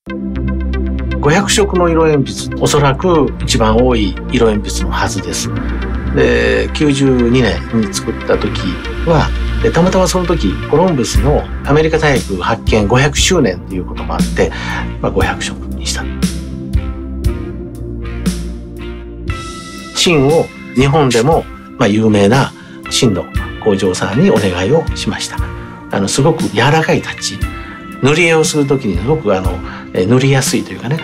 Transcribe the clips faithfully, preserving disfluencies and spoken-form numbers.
ごひゃくしょくの色鉛筆、おそらく一番多い色鉛筆のはずです。で、きゅうじゅうにねんに作った時は、でたまたまその時コロンブスのアメリカ大陸発見ごひゃくしゅうねんということもあって、まあ、ごひゃくしょくにした。芯を日本でもまあ有名な芯の工場さんにお願いをしました。あのすごく柔らかいタッチ、塗り絵をする時にすごくあの塗りやすいというかね、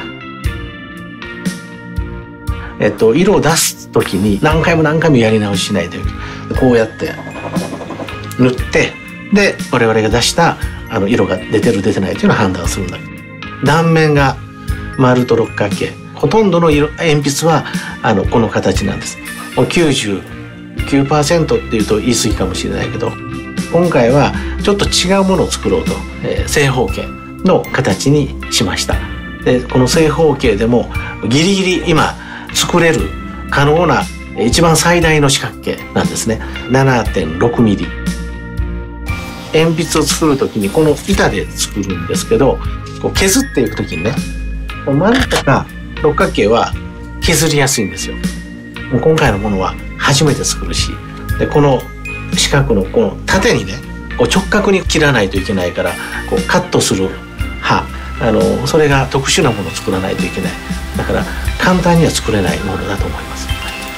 えっと色を出す時に何回も何回もやり直ししないという、こうやって塗って、で我々が出したあの色が出てる出てないというのを判断するんだ。断面が丸と六角形、ほとんどの色鉛筆はあのこの形なんです。もう きゅうじゅうきゅうパーセント っていうと言い過ぎかもしれないけど、今回はちょっと違うものを作ろうと、えー、正方形の形にしました。でこの正方形でもギリギリ今作れる可能な一番最大の四角形なんですね。 ななてんろくミリ。鉛筆を作る時にこの板で作るんですけど、こう削っていく時にね、真ん中六角形は削りやすいんですよ。もう今回のものは初めて作るし、でこの四角のこの縦にね、こう直角に切らないといけないから、こうカットする刃、あのそれが特殊なものを作らないといけない。だから簡単には作れないものだと思います。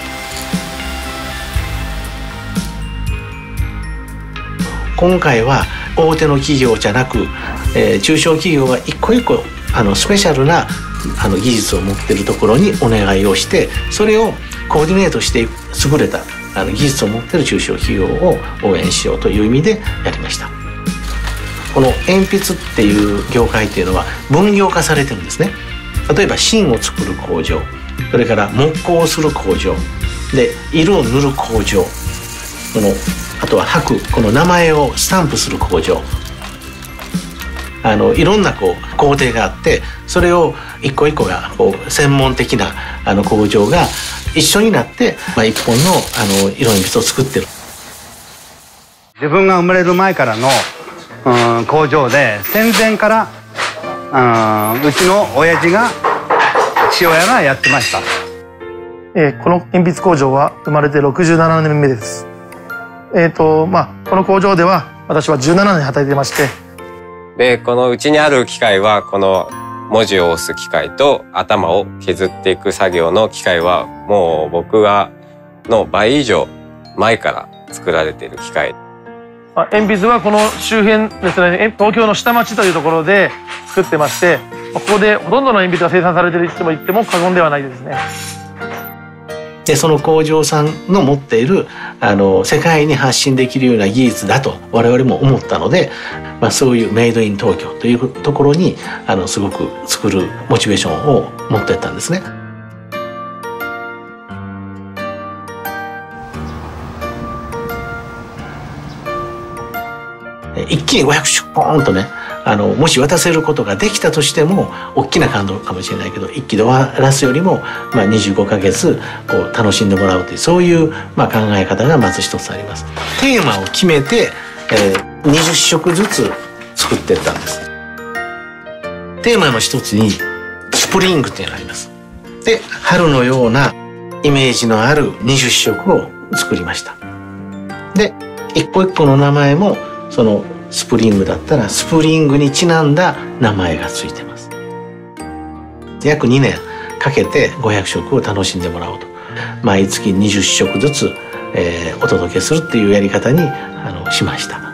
今回は大手の企業じゃなく、えー、中小企業が一個一個あのスペシャルなあの技術を持っているところにお願いをして、それをコーディネートして優れたあの技術を持っている中小企業を応援しようという意味でやりました。この鉛筆っていう業界っていうのは分業化されてるんですね。例えば芯を作る工場、それから木工をする工場で、色を塗る工場、このあとは箔、この名前をスタンプする工場、あのいろんなこう工程があって、それを一個一個がこう専門的なあの工場が一緒になって、まあ、一本のあの色鉛筆を作ってる。 自分が生まれる前からの、うん、工場で、戦前から、うん、うちの親父が父親がやってました。 えー、この鉛筆工場は生まれてろくじゅうななねんめです。えーとまあ、この工場では私はじゅうななねん働いてまして、 でこのうちにある機械は、この文字を押す機械と頭を削っていく作業の機械は、もう僕がの倍以上前から作られている機械。 鉛筆はこの周辺ですね、東京の下町というところで作ってまして、ここでほとんどの鉛筆が生産されていると言っても過言ではないですね。 でその工場さんの持っているあの世界に発信できるような技術だと我々も思ったので、まあ、そういうメイドイン東京というところにあのすごく作るモチベーションを持っていったんですね。一気にごひゃくしょくポーンとね、あのもし渡せることができたとしても大きな感動かもしれないけど、一気で終わらすよりも、まあ、にじゅうごかげつこう楽しんでもらうという、そういう、まあ、考え方がまず一つあります。テーマを決めて、えー、にじゅっしょくずつ作っていったんです。テーマの一つにスプリングっていうのがあります。で春のようなイメージのあるにじゅっしょくを作りました。で一個一個の名前もそのスプリングだったらスプリングにちなんだ名前がついてます。約にねんかけてごひゃくしょくを楽しんでもらおうと、毎月にじゅっしょくずつ、えー、お届けするっていうやり方にあのしました。